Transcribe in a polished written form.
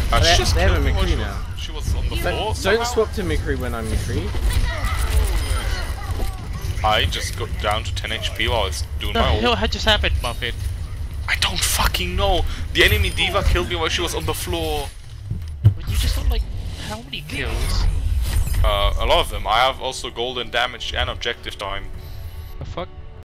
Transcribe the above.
She just they have killed a me while McCree now. she was on the floor. Don't swap to McCree when I'm McCree. I just got down to 10 HP while I was doing The my hell ult. had just happened, Muffin? I don't fucking know. The enemy diva killed me while she was on the floor. But you just got like how many kills? A lot of them. I have also golden damage and objective time. The fuck?